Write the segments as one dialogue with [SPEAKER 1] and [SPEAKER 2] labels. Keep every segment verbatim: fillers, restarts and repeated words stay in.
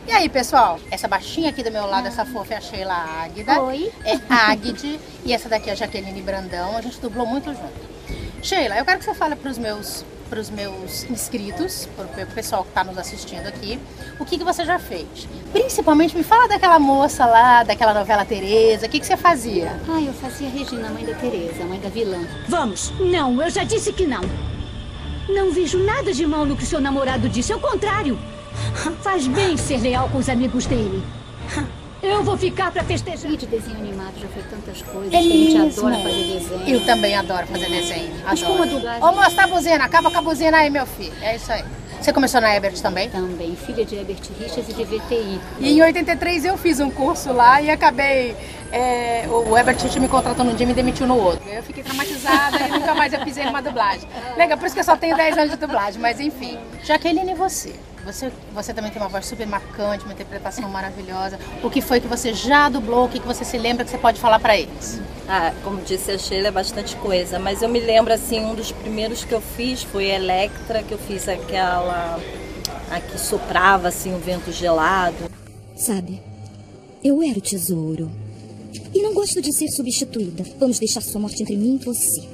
[SPEAKER 1] E aí, pessoal? Essa baixinha aqui do meu lado, ah. essa fofa é a Sheila Águida.
[SPEAKER 2] Oi.
[SPEAKER 1] É Águide. E essa daqui é a Jaqueline Brandão. A gente dublou muito junto. Sheila, eu quero que você fale para os meus, pros meus inscritos, para o pessoal que está nos assistindo aqui, o que, que você já fez. Principalmente, me fala daquela moça lá, daquela novela Tereza. O que, que você fazia?
[SPEAKER 2] Ah, eu fazia Regina, mãe da Tereza, mãe da vilã.
[SPEAKER 3] Vamos. Não, eu já disse que não. Não vejo nada de mal no que seu namorado disse. Ao contrário. Faz bem ser leal com os amigos dele. Eu vou ficar pra festejar.
[SPEAKER 2] E de desenho animado já foi tantas coisas.
[SPEAKER 1] É
[SPEAKER 2] que a gente
[SPEAKER 1] mesmo.
[SPEAKER 2] adora fazer desenho.
[SPEAKER 1] Eu também adoro fazer desenho.
[SPEAKER 2] Mas
[SPEAKER 1] Adoro.
[SPEAKER 2] como a dublagem...
[SPEAKER 1] Ô, moça, tá a buzina. Acaba com a buzina aí, meu filho. É isso aí. Você começou na Ebert também?
[SPEAKER 2] Também, filha de Herbert Richards e de V T I.
[SPEAKER 1] E em oitenta e três eu fiz um curso lá e acabei... É, o Herbert Richards me contratou num dia e me demitiu no outro. Eu fiquei traumatizada e nunca mais eu pisei numa dublagem. Legal, por isso que eu só tenho dez anos de dublagem, mas enfim. Jaqueline, e você? Você, você também tem uma voz super marcante, uma interpretação maravilhosa. O que foi que você já dublou? O que, que você se lembra que você pode falar pra eles?
[SPEAKER 4] Ah, como disse a Sheila, é bastante coisa. Mas eu me lembro, assim, um dos primeiros que eu fiz foi Electra, que eu fiz aquela... a que soprava, assim, o vento gelado.
[SPEAKER 5] Sabe, eu era o tesouro. E não gosto de ser substituída. Vamos deixar sua morte entre mim e você.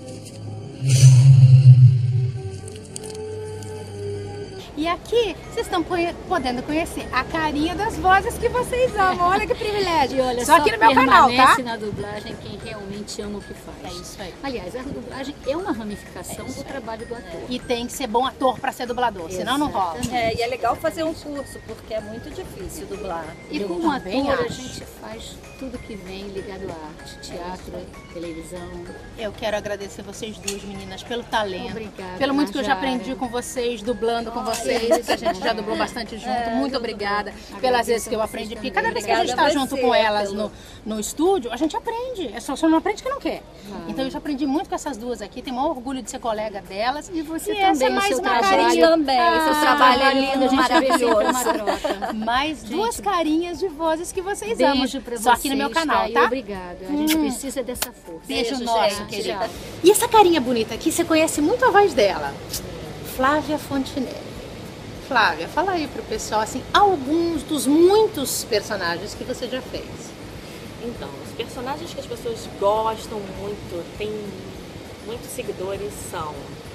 [SPEAKER 1] E aqui vocês estão podendo conhecer a carinha das vozes que vocês amam. Olha que privilégio.
[SPEAKER 2] E olha,
[SPEAKER 1] só, só aqui no meu canal, tá?
[SPEAKER 2] Permanece na dublagem quem realmente ama o que faz.
[SPEAKER 1] É isso aí.
[SPEAKER 2] Aliás, a dublagem é uma ramificação
[SPEAKER 1] é
[SPEAKER 2] do trabalho do ator.
[SPEAKER 1] E tem que ser bom ator para ser dublador, Exatamente. Senão não rola.
[SPEAKER 4] É, e é legal fazer um curso, porque é muito difícil dublar.
[SPEAKER 2] E
[SPEAKER 1] Eu
[SPEAKER 2] como ator,
[SPEAKER 1] acho.
[SPEAKER 2] a gente faz tudo que vem ligado à arte, teatro, televisão.
[SPEAKER 1] Eu quero agradecer vocês duas, meninas, pelo talento.
[SPEAKER 2] Obrigada,
[SPEAKER 1] pelo muito que eu já
[SPEAKER 2] Najara.
[SPEAKER 1] aprendi com vocês, dublando com
[SPEAKER 2] Oh,
[SPEAKER 1] vocês.
[SPEAKER 2] isso,
[SPEAKER 1] A gente já dublou bastante junto.
[SPEAKER 4] É,
[SPEAKER 1] muito obrigada pelas vezes que eu aprendi. Porque cada vez que a gente
[SPEAKER 4] Obrigada
[SPEAKER 1] está
[SPEAKER 4] a
[SPEAKER 1] junto
[SPEAKER 4] você
[SPEAKER 1] com elas
[SPEAKER 4] pelo-
[SPEAKER 1] no, no estúdio, a gente aprende. É só, só não aprende que não quer.
[SPEAKER 2] Vai.
[SPEAKER 1] Então eu já aprendi muito com essas duas aqui. Tenho o maior orgulho de ser colega delas.
[SPEAKER 2] E você
[SPEAKER 1] e
[SPEAKER 2] também,
[SPEAKER 1] essa é
[SPEAKER 2] o
[SPEAKER 1] mais
[SPEAKER 2] seu
[SPEAKER 1] uma
[SPEAKER 2] trabalho
[SPEAKER 1] carinha.
[SPEAKER 4] também, o seu
[SPEAKER 1] Ah,
[SPEAKER 4] trabalho é
[SPEAKER 2] lindo, a
[SPEAKER 4] lindo,
[SPEAKER 2] gente vê sempre uma
[SPEAKER 4] maravilhoso.
[SPEAKER 2] troca.
[SPEAKER 1] Mais duas carinhas de vozes que vocês
[SPEAKER 2] Beijo
[SPEAKER 1] amam.
[SPEAKER 2] pra
[SPEAKER 1] Só
[SPEAKER 2] vocês,
[SPEAKER 1] aqui no meu canal,
[SPEAKER 2] E
[SPEAKER 1] tá?
[SPEAKER 2] obrigada. A gente
[SPEAKER 1] Hum.
[SPEAKER 2] precisa dessa força.
[SPEAKER 1] Beijo,
[SPEAKER 4] Beijo,
[SPEAKER 1] nosso,
[SPEAKER 4] gente.
[SPEAKER 1] querida.
[SPEAKER 2] Tchau.
[SPEAKER 1] E essa carinha bonita aqui, você conhece muito a voz dela. Flávia Fontinelli. Flávia, fala aí pro pessoal, assim, alguns dos muitos personagens que você já fez.
[SPEAKER 6] Então, os personagens que as pessoas gostam muito, tem muitos seguidores, são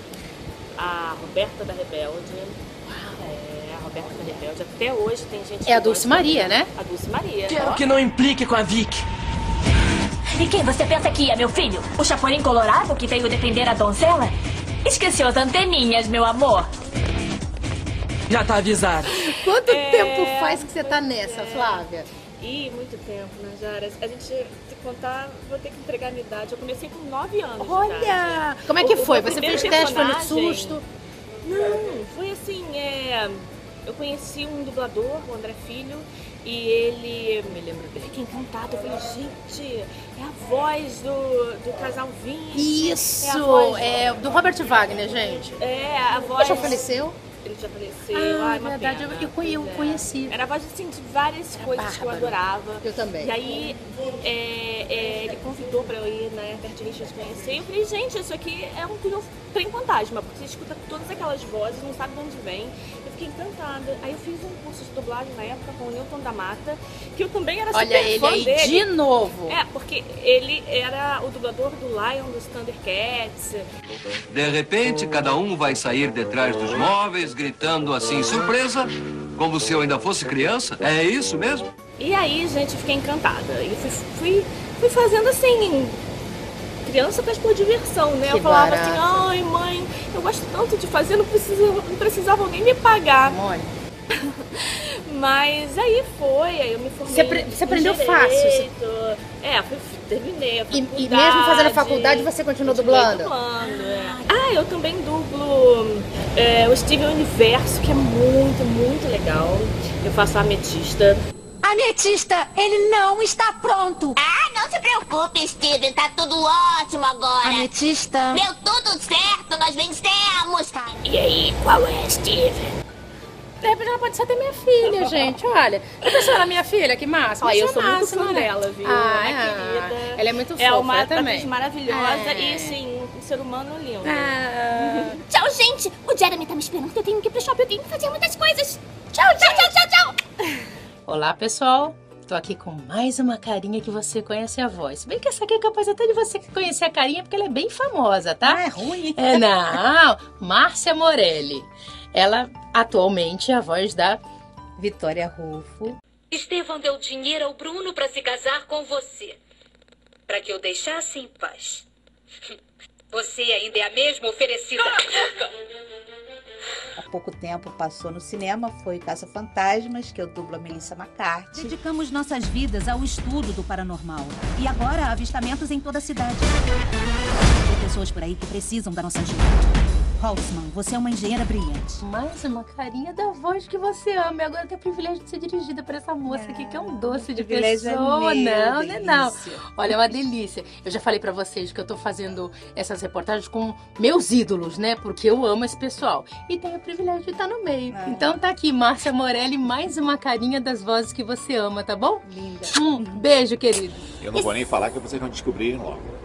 [SPEAKER 6] a Roberta da Rebelde. É, a Roberta da Rebelde. Até hoje tem gente que
[SPEAKER 1] É a Dulce
[SPEAKER 6] gosta.
[SPEAKER 1] Maria, né?
[SPEAKER 6] A Dulce Maria.
[SPEAKER 7] Quero que não implique com a Vicky.
[SPEAKER 3] E quem você pensa que é, meu filho? O Chapolin Colorado que veio defender a donzela? Esqueceu as anteninhas, meu amor.
[SPEAKER 7] Já tá avisado.
[SPEAKER 1] Quanto
[SPEAKER 6] É,
[SPEAKER 1] tempo faz que você tá nessa, Flávia?
[SPEAKER 6] E muito tempo, Najara. A gente, se contar, vou ter que entregar a minha idade. Eu comecei com nove anos de idade.
[SPEAKER 1] Olha! Como é que
[SPEAKER 6] O- o
[SPEAKER 1] foi?
[SPEAKER 6] meu
[SPEAKER 1] Você
[SPEAKER 6] primeiro
[SPEAKER 1] fez teste, foi no
[SPEAKER 6] personagem-
[SPEAKER 1] susto?
[SPEAKER 6] Não, foi assim, é... eu conheci um dublador, o André Filho, e ele, me lembro, eu fiquei encantada, eu falei, gente, é a voz do, do casal Vinci.
[SPEAKER 1] Isso!
[SPEAKER 6] É a voz,
[SPEAKER 1] É do Robert Wagner, gente.
[SPEAKER 6] é a voz...
[SPEAKER 1] Ele já faleceu?
[SPEAKER 6] Ele já faleceu,
[SPEAKER 1] Ah,
[SPEAKER 6] ai, uma
[SPEAKER 1] verdade,
[SPEAKER 6] pena.
[SPEAKER 1] eu- eu conhe- eu
[SPEAKER 6] Pois é.
[SPEAKER 1] conheci.
[SPEAKER 6] Era a voz, assim, de várias coisas que eu
[SPEAKER 1] bárbaro.
[SPEAKER 6] adorava.
[SPEAKER 1] Eu também.
[SPEAKER 6] E aí, é, é, ele convidou pra eu ir na Herbert Richards conhecer. E eu falei, gente, isso aqui é um trem fantasma, porque você escuta todas aquelas vozes, não sabe de onde vem. Eu fiquei encantada. Aí eu fiz um curso de dublagem na época com o Newton da Mata, que eu também era
[SPEAKER 1] Olha
[SPEAKER 6] super
[SPEAKER 1] ele
[SPEAKER 6] fã
[SPEAKER 1] aí
[SPEAKER 6] dele.
[SPEAKER 1] de novo.
[SPEAKER 6] É, porque ele era o dublador do Lion dos Thundercats.
[SPEAKER 8] De repente, cada um vai sair de trás dos móveis, gritando assim, surpresa, como se eu ainda fosse criança. É isso mesmo?
[SPEAKER 6] E aí, gente, eu fiquei encantada. E fui, fui, fui fazendo assim, criança faz por diversão, né?
[SPEAKER 1] Que
[SPEAKER 6] eu falava
[SPEAKER 1] barato.
[SPEAKER 6] assim, ai mãe, eu gosto tanto de fazer, não, precisa, não precisavam nem me pagar.
[SPEAKER 1] Mole.
[SPEAKER 6] Mas aí foi, aí eu me formei.
[SPEAKER 1] Você apre- você
[SPEAKER 6] em
[SPEAKER 1] aprendeu
[SPEAKER 6] direito.
[SPEAKER 1] fácil?
[SPEAKER 6] É, fui, terminei a
[SPEAKER 1] E,
[SPEAKER 6] faculdade.
[SPEAKER 1] e mesmo fazendo a faculdade, você continuou
[SPEAKER 6] continuei
[SPEAKER 1] dublando?
[SPEAKER 6] dublando, é. Ah, eu também dublo é, o Steven Universo, que é muito, muito legal. Eu faço a ametista.
[SPEAKER 3] Ametista, ele não está pronto.
[SPEAKER 9] Ah, não se preocupe, Steven, tá tudo ótimo agora.
[SPEAKER 3] Ametista.
[SPEAKER 9] Deu tudo certo, nós vencemos.
[SPEAKER 6] E aí, qual é, Steven?
[SPEAKER 1] De repente ela pode ser até minha filha, gente. Olha. Já pensou na minha filha? Que massa.
[SPEAKER 6] Olha, eu
[SPEAKER 1] Isso é
[SPEAKER 6] sou muito
[SPEAKER 1] máximo,
[SPEAKER 6] fã
[SPEAKER 1] né?
[SPEAKER 6] dela, viu?
[SPEAKER 1] Ah,
[SPEAKER 6] Ela é
[SPEAKER 1] é.
[SPEAKER 6] querida.
[SPEAKER 1] Ela é muito fofa,
[SPEAKER 6] É uma
[SPEAKER 1] eu também.
[SPEAKER 6] atriz maravilhosa
[SPEAKER 1] É.
[SPEAKER 6] e, sim, um ser humano lindo.
[SPEAKER 1] Ah.
[SPEAKER 9] Tchau, gente. O Jeremy tá me esperando. Eu tenho que ir pro shopping. Eu tenho que fazer muitas coisas. Tchau, tchau, tchau, tchau, tchau.
[SPEAKER 1] Olá, pessoal. Tô aqui com mais uma carinha que você conhece a voz. Se bem que essa aqui é capaz até de você conhecer a carinha, porque ela é bem famosa, tá?
[SPEAKER 10] Ah, é ruim.
[SPEAKER 1] É, não. Márcia Morelli. Ela, atualmente, é a voz da Vitória Rufo.
[SPEAKER 11] Estevão deu dinheiro ao Bruno para se casar com você. Para que eu deixasse em paz. Você ainda é a mesma oferecida.
[SPEAKER 10] Há pouco tempo passou no cinema, foi Caça-Fantasmas, que eu dublo a Melissa McCarthy.
[SPEAKER 12] Dedicamos nossas vidas ao estudo do paranormal. E agora há avistamentos em toda a cidade. Tem pessoas por aí que precisam da nossa ajuda. Holtzman, você é uma engenheira brilhante.
[SPEAKER 1] Mais uma carinha da voz que você ama. E agora tem o privilégio de ser dirigida por essa moça aqui, que é um doce de pessoa.
[SPEAKER 10] É meu,
[SPEAKER 1] não, não, não. Olha, é uma delícia. Eu já falei pra vocês que eu tô fazendo essas reportagens com meus ídolos, né? Porque eu amo esse pessoal. E tenho o privilégio de estar no meio.
[SPEAKER 10] Ah.
[SPEAKER 1] Então tá aqui, Márcia Morelli, mais uma carinha das vozes que você ama, tá bom?
[SPEAKER 10] Linda.
[SPEAKER 1] Um beijo, querido.
[SPEAKER 13] Eu não vou nem falar que vocês vão descobrir logo.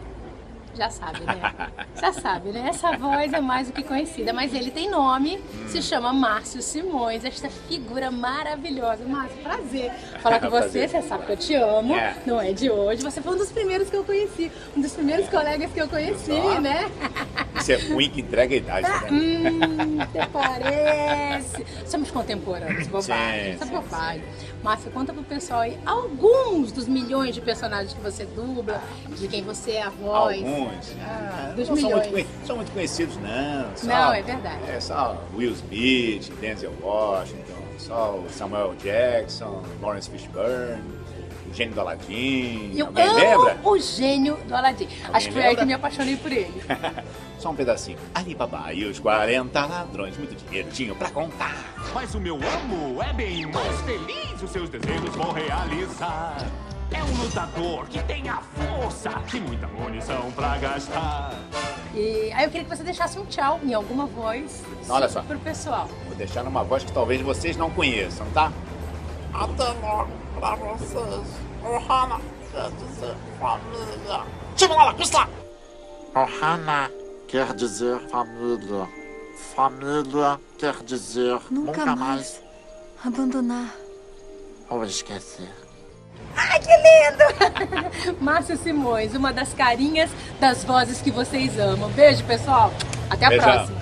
[SPEAKER 1] Já sabe, né? Já sabe, né? Essa voz é mais do que conhecida, mas ele tem nome, hum. se chama Márcio Simões, esta figura maravilhosa. Márcio, prazer falar com você, você sabe que eu te amo, é. Não é de hoje. Você foi um dos primeiros que eu conheci, um dos primeiros é. colegas que eu conheci, eu né?
[SPEAKER 13] Isso é ruim que entrega a idade, né?
[SPEAKER 1] Hum, até parece. Somos contemporâneos, bobagem, essa bobagem. Márcio, conta pro pessoal aí alguns dos milhões de personagens que você dubla, de quem você é a voz.
[SPEAKER 13] Alguns.
[SPEAKER 1] Ah, dos
[SPEAKER 13] não
[SPEAKER 1] milhões.
[SPEAKER 13] São muito, são muito conhecidos, não. Só,
[SPEAKER 1] não, é verdade.
[SPEAKER 13] É só Will Smith, Denzel Washington, só Samuel Jackson, Lawrence Fishburne, o gênio do Aladdin.
[SPEAKER 1] Eu
[SPEAKER 13] Alguém
[SPEAKER 1] amo
[SPEAKER 13] lembra?
[SPEAKER 1] o gênio do Aladdin. Acho que foi aí que me apaixonei por ele.
[SPEAKER 13] Só um pedacinho. Alibaba e os quarenta ladrões, muito dinheiro tinham pra contar.
[SPEAKER 14] Mas o meu amo é bem mais feliz, os seus desejos vou realizar. É um lutador que tem a força e muita munição pra gastar.
[SPEAKER 1] E aí eu queria que você deixasse um tchau em alguma voz.
[SPEAKER 13] Olha só.
[SPEAKER 1] Pro pessoal.
[SPEAKER 13] Vou deixar numa voz que talvez vocês não conheçam, tá? Até logo pra vocês. Ohana quer dizer família. Tira lá, pista!
[SPEAKER 15] Ohana quer dizer família. Família quer dizer
[SPEAKER 16] nunca, nunca mais. mais abandonar
[SPEAKER 15] ou esquecer.
[SPEAKER 1] Ai, que lindo! Márcia Simões, uma das carinhas das vozes que vocês amam. Beijo, pessoal. Até a
[SPEAKER 13] Beijão.
[SPEAKER 1] próxima.